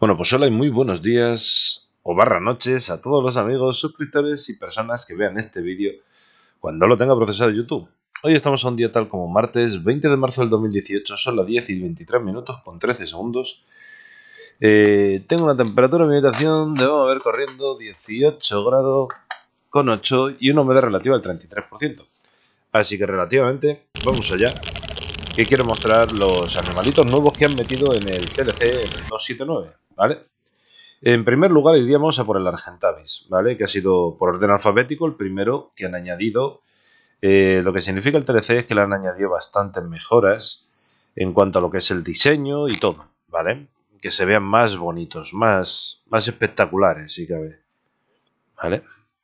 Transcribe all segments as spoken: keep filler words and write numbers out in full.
Bueno, pues hola y muy buenos días o barra noches a todos los amigos, suscriptores y personas que vean este vídeo cuando lo tenga procesado YouTube. Hoy estamos a un día tal como martes, veinte de marzo del dos mil dieciocho, son las diez y veintitrés minutos con trece segundos. Eh, tengo una temperatura en mi habitación, debo ver corriendo dieciocho grados con ocho y una humedad relativa al treinta y tres por ciento. Así que relativamente, vamos allá. Que quiero mostrar los animalitos nuevos que han metido en el T L C en el doscientos setenta y nueve, ¿vale? En primer lugar iríamos a por el Argentavis, ¿vale? Que ha sido por orden alfabético el primero que han añadido. Eh, lo que significa el T L C es que le han añadido bastantes mejoras en cuanto a lo que es el diseño y todo, ¿vale? Que se vean más bonitos, más, más espectaculares, si cabe, ¿vale?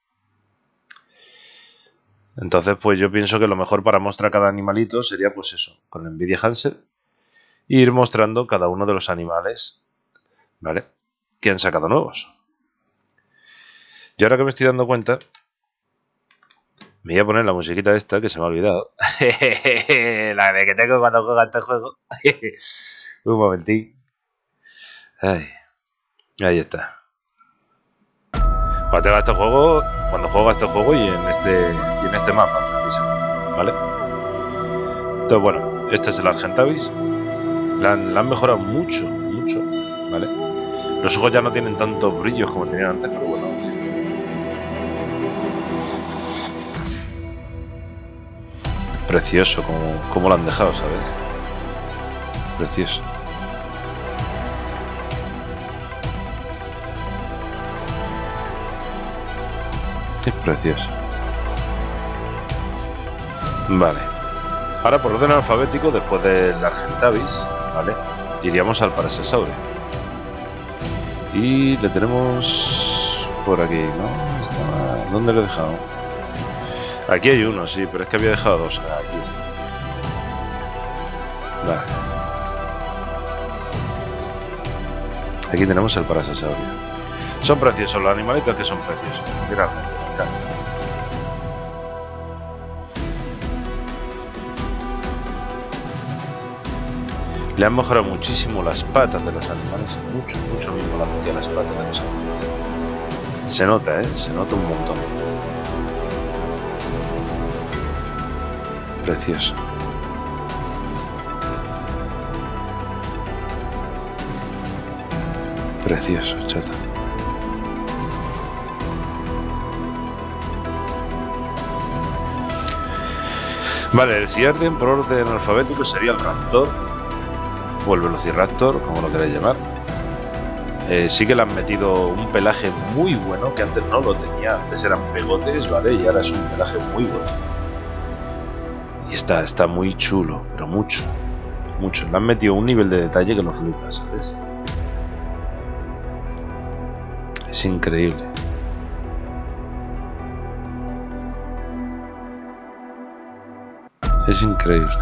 Entonces, pues yo pienso que lo mejor para mostrar cada animalito sería, pues eso, con el Nvidia Hansel, e ir mostrando cada uno de los animales, ¿vale?, que han sacado nuevos. Y ahora que me estoy dando cuenta, me voy a poner la musiquita esta que se me ha olvidado. La de que tengo cuando juego este juego. Un momentín. Ay, ahí está. Cuando tengo este juego, cuando juego a este juego y en este y en este mapa, precisamente, ¿vale? Entonces, bueno, este es el Argentavis. La han, la han mejorado mucho, mucho, ¿vale? Los ojos ya no tienen tantos brillos como tenían antes, pero bueno. Precioso como, como lo han dejado, ¿sabes? Precioso. Es precioso. Vale. Ahora por orden alfabético, después del Argentavis, ¿vale?, iríamos al Parasasaurio. Y le tenemos por aquí, ¿no? Está... ¿Dónde lo he dejado? Aquí hay uno, sí, pero es que había dejado dos. Aquí está. Vale. Aquí tenemos el Parasasaurio. Son preciosos los animalitos, que son preciosos. Realmente, me encanta. Le han mejorado muchísimo las patas de los animales. Mucho, mucho mismo la metía las patas de los animales. Se nota, ¿eh? Se nota un montón. Precioso. Precioso, chata. Vale, el siguiente por orden alfabético sería el Raptor o el Velociraptor, como lo queráis llamar. Eh, sí que le han metido un pelaje muy bueno, que antes no lo tenía, antes eran pegotes, ¿vale? Y ahora es un pelaje muy bueno. Y está, está muy chulo, pero mucho, mucho. Le han metido un nivel de detalle que lo flipas, ¿sabes? Es increíble. Es increíble.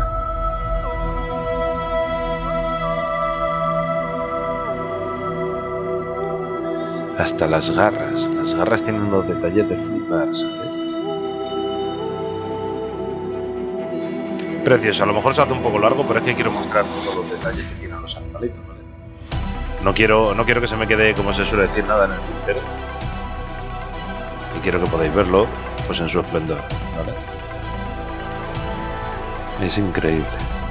Hasta las garras. Las garras tienen unos detalles de flipar, ¿sabes? Precioso. A lo mejor se hace un poco largo, pero es que quiero mostrar todos los detalles que tienen los animalitos, ¿vale? No quiero, no quiero que se me quede, como se suele decir, nada en el tintero. Y quiero que podáis verlo, pues en su esplendor, ¿vale? Es increíble.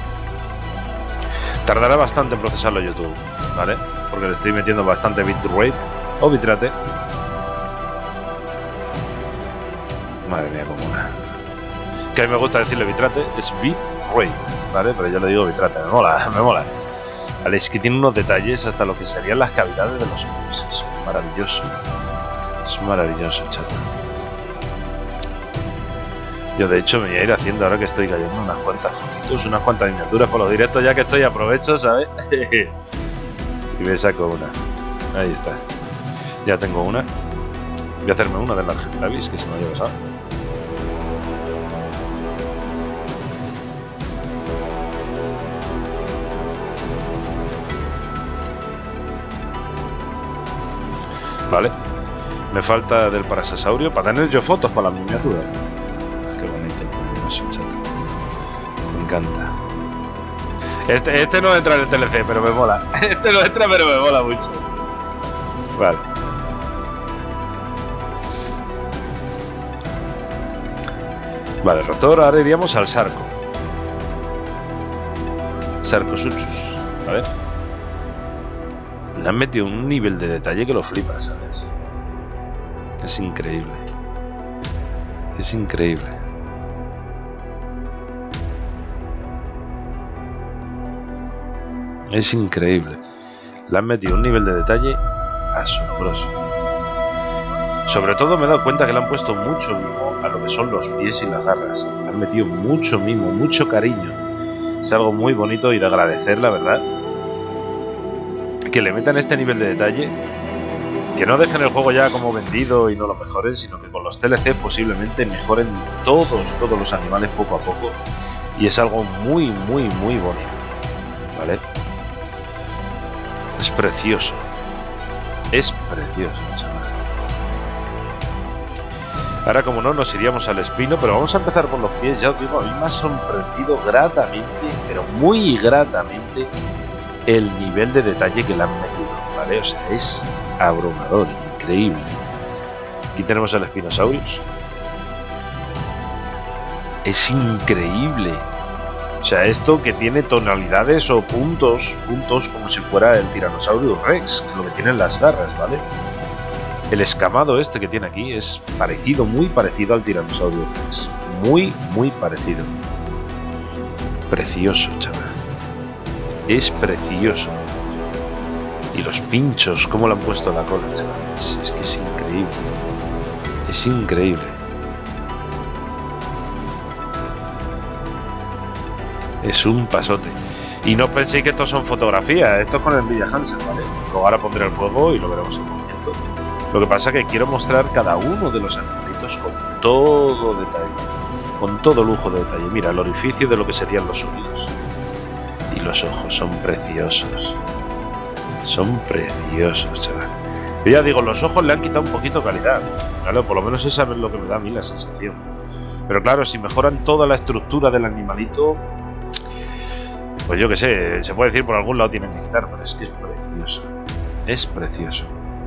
Tardará bastante en procesarlo YouTube, ¿vale? Porque le estoy metiendo bastante bitrate o bitrate. Madre mía, como una. Que a mí me gusta decirle bitrate, es bitrate, ¿vale? Pero yo le digo bitrate, me mola, me mola. Vale, es que tiene unos detalles hasta lo que serían las cavidades de los ojos. Es maravilloso. Es maravilloso, chato. Yo de hecho me voy a ir haciendo, ahora que estoy cayendo, unas cuantas fotitos, unas cuantas miniaturas por los directos, ya que estoy, aprovecho, ¿sabes? Y me saco una. Ahí está. Ya tengo una. Voy a hacerme una del Argentavis, que se me había pasado. Vale. Me falta del Parasasaurio para tener yo fotos para las miniaturas. Qué bonito, chato. Me encanta. Este, este no entra en el T L C, pero me mola. Este no entra, pero me mola mucho. Vale. Vale, rotor, ahora iríamos al Sarco. Sarcosuchus, ¿vale? Le han metido un nivel de detalle que lo flipas, ¿sabes? Es increíble. Es increíble. Es increíble. Le han metido un nivel de detalle asombroso. Sobre todo me he dado cuenta que le han puesto mucho mimo a lo que son los pies y las garras. Le han metido mucho mimo, mucho cariño. Es algo muy bonito y de agradecer, la verdad. Que le metan este nivel de detalle. Que no dejen el juego ya como vendido y no lo mejoren, sino que con los T L C posiblemente mejoren todos, todos los animales poco a poco. Y es algo muy, muy, muy bonito. ¿Vale? Es precioso. Es precioso, chaval. Ahora, como no, nos iríamos al espino, pero vamos a empezar por los pies. Ya os digo, a mí me ha sorprendido gratamente, pero muy gratamente, el nivel de detalle que le han metido, ¿vale? O sea, es abrumador, increíble. Aquí tenemos el Spinosaurus. Es increíble. O sea, esto que tiene tonalidades o puntos, puntos como si fuera el Tyrannosaurus Rex, que es lo que tienen las garras, ¿vale? El escamado este que tiene aquí es parecido, muy parecido al Tyrannosaurus Rex. Muy, muy parecido. Precioso, chaval. Es precioso. Y los pinchos, cómo le han puesto la cola, chaval. Es, es que es increíble. Es increíble. Es un pasote. Y no penséis que estos son fotografías. Esto es con el Nvidia Hansen, ¿vale? Luego ahora pondré el juego y lo veremos en un momento. Lo que pasa es que quiero mostrar cada uno de los animalitos con todo detalle. Con todo lujo de detalle. Mira, el orificio de lo que serían los oídos. Y los ojos son preciosos. Son preciosos, chaval. Yo ya digo, los ojos le han quitado un poquito calidad, ¿vale? Por lo menos esa es lo que me da a mí la sensación. Pero claro, si mejoran toda la estructura del animalito, pues yo qué sé, se puede decir por algún lado tienen que quitar, pero es que es precioso. Es precioso.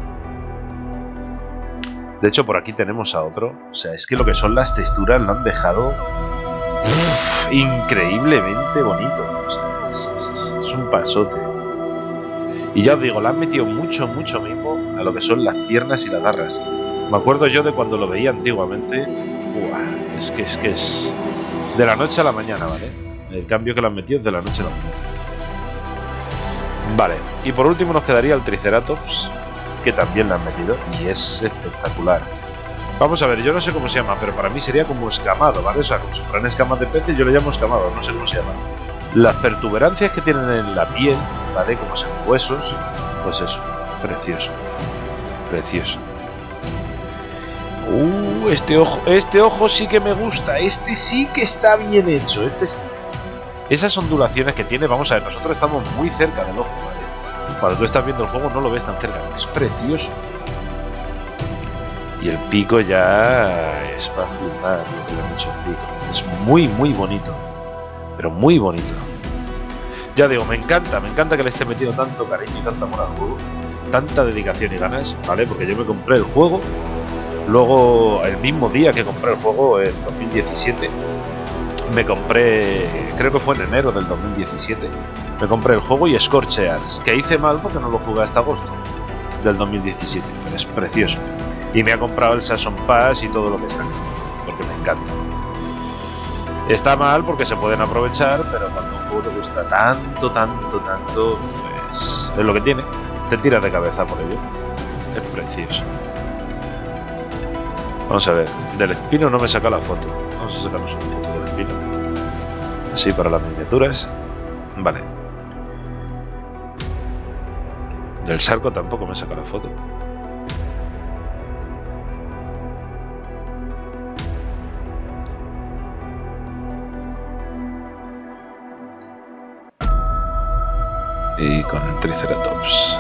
De hecho, por aquí tenemos a otro. O sea, es que lo que son las texturas lo han dejado uf, increíblemente bonito. O sea, es, es, es un pasote. Y ya os digo, le han metido mucho, mucho mimo a lo que son las piernas y las garras. Me acuerdo yo de cuando lo veía antiguamente. Uah, es que es que es de la noche a la mañana, ¿vale? El cambio que le han metido es de la noche a la mañana. Vale, y por último nos quedaría el Triceratops, que también le han metido y es espectacular. Vamos a ver, yo no sé cómo se llama, pero para mí sería como escamado, ¿vale? O sea, como si fueran escamas de peces, yo le llamo escamado, no sé cómo se llama. Las pertuberancias que tienen en la piel, ¿vale? Como son huesos, pues eso, precioso, precioso. Uh, este ojo, este ojo sí que me gusta, este sí que está bien hecho, este sí. Esas ondulaciones que tiene, vamos a ver, nosotros estamos muy cerca del ojo, ¿vale? Cuando tú estás viendo el juego no lo ves tan cerca, es precioso. Y el pico ya es para flipar lo que le han hecho el pico. Es muy, muy bonito. Pero muy bonito. Ya digo, me encanta, me encanta que le esté metiendo tanto cariño y tanto amor al juego. Tanta dedicación y ganas, ¿vale? Porque yo me compré el juego. Luego, el mismo día que compré el juego, en dos mil diecisiete, me compré, creo que fue en enero del dos mil diecisiete, me compré el juego y Scorchears, que hice mal porque no lo jugué hasta agosto del dos mil diecisiete, pero es precioso. Y me ha comprado el Season Pass y todo lo que está, porque me encanta. Está mal porque se pueden aprovechar, pero cuando un juego te gusta tanto, tanto, tanto, pues es lo que tiene. Te tiras de cabeza por ello. Es precioso. Vamos a ver, del espino no me saca la foto. Vamos a sacarnos una foto del espino. Así para las miniaturas. Vale. Del Sarco tampoco me saca la foto. Y con el Triceratops.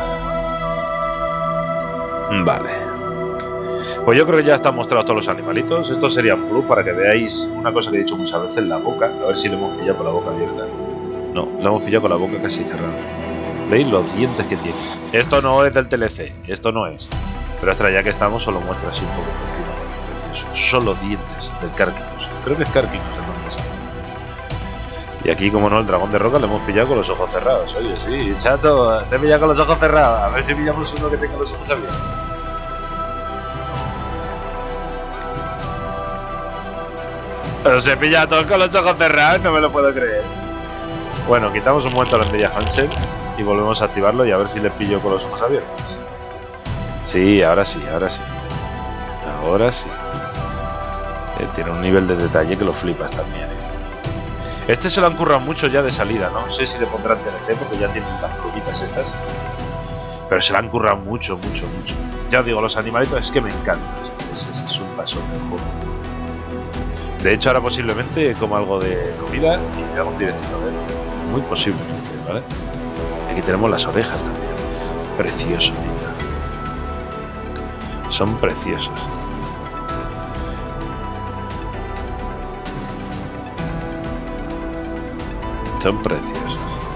Vale. Pues yo creo que ya están mostrados todos los animalitos. Estos serían plus para que veáis una cosa que he dicho muchas veces, la boca. A ver si le hemos pillado con la boca abierta. No, la hemos pillado con la boca casi cerrada. ¿Veis los dientes que tiene? Esto no es del T L C, esto no es. Pero hasta ya que estamos, solo muestra así un poco por encima. Precioso. Son los dientes del Carquinus. Creo que es Carquinus el nombre exacto. Y aquí, como no, el dragón de roca lo hemos pillado con los ojos cerrados. Oye, sí, chato, te he pillado con los ojos cerrados. A ver si pillamos uno que tenga los ojos abiertos. Pero se pilla todos con los ojos cerrados, no me lo puedo creer. Bueno, quitamos un momento a la estrella Hansen y volvemos a activarlo y a ver si le pillo con los ojos abiertos. Sí, ahora sí, ahora sí. Ahora sí. Eh, tiene un nivel de detalle que lo flipas también. Eh. Este se lo han currado mucho ya de salida, no sé si le pondrán T L C porque ya tienen las plumitas estas. Pero se lo han currado mucho, mucho, mucho. Ya os digo, los animalitos es que me encantan. Es, es, es un paso del juego. De hecho, ahora posiblemente como algo de comida y me hago un directito de él. Muy posiblemente, ¿vale? Aquí tenemos las orejas también. Precioso, mira. Son preciosos. Son preciosos.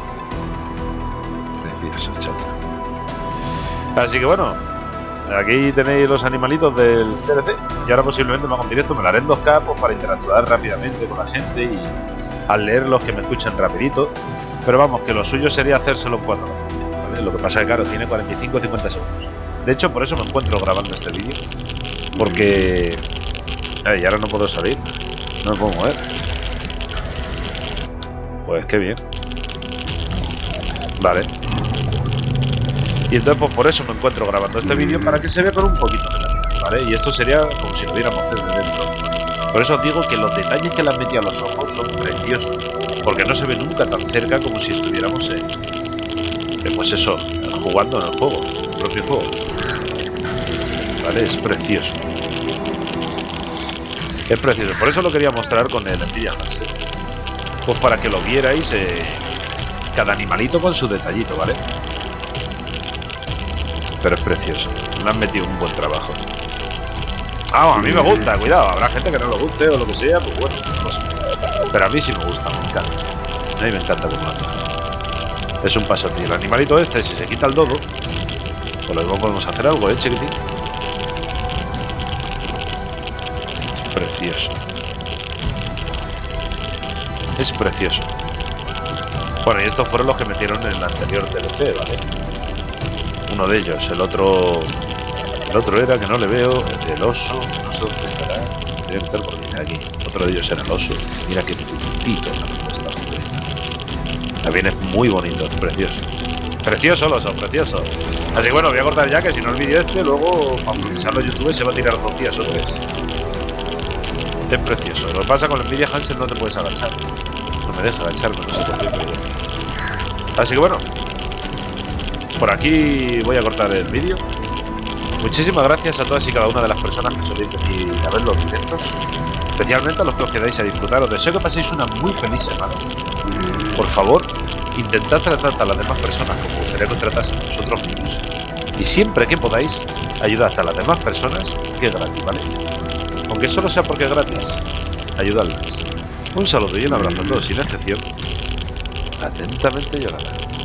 Preciosos, chata. Así que bueno, aquí tenéis los animalitos del T L C. Y ahora posiblemente lo hago en directo. Me lo haré en dos K pues, para interactuar rápidamente con la gente y al leer los que me escuchan rapidito. Pero vamos, que lo suyo sería hacérselo en cuatro K, ¿vale? Lo que pasa es que claro, tiene cuarenta y cinco a cincuenta segundos. De hecho, por eso me encuentro grabando este vídeo. Porque... Ay, ahora no puedo salir. No me puedo mover. Pues qué bien. Vale. Y entonces pues por eso me encuentro grabando este vídeo, para que se vea con un poquito de detalle, ¿vale? Y esto sería como si lo viéramos desde dentro. Por eso os digo que los detalles que le han metido a los ojos son preciosos. Porque no se ve nunca tan cerca como si estuviéramos en... Pues eso, jugando en el juego, el propio juego. Vale, es precioso. Es precioso. Por eso lo quería mostrar con el Nvidia Hansen. Pues para que lo vierais, eh, cada animalito con su detallito, ¿vale? Pero es precioso. Me han metido un buen trabajo. Ah, a mí me gusta, cuidado. Habrá gente que no le guste o lo que sea, pues bueno, no sé. Pero a mí sí me gusta, me encanta. A mí me encanta como anda. Es un pasote. El animalito este, si se quita el dodo, pues luego podemos hacer algo, ¿eh, chiquitín? Precioso. Es precioso. Bueno, y estos fueron los que metieron en el anterior T L C, ¿vale? Uno de ellos, el otro... El otro era, que no le veo, el oso, no sé dónde estará. Tiene que estar por aquí. Otro de ellos era el oso. Mira qué puntito la propuesta. También es muy bonito, es precioso. Precioso el oso, precioso. Así que bueno, voy a cortar ya, que si no el vídeo este, luego para procesarlo en YouTube se va a tirar dos días o tres. Es precioso. Lo que pasa con el Nvidia Hansen, no te puedes agachar. No me deja agacharme, no sé por qué. Pero... Así que bueno, por aquí voy a cortar el vídeo. Muchísimas gracias a todas y cada una de las personas que soléis venir a ver los directos. Especialmente a los que os quedáis a disfrutar. Os deseo que paséis una muy feliz semana. Por favor, intentad tratar a las demás personas como gustaría que os tratasen vosotros mismos. Y siempre que podáis, ayudad a las demás personas, que es gratis, ¿vale? Aunque solo sea porque es gratis, ayudadlas. Un saludo y un abrazo a todos sin excepción. Atentamente, Yolanda.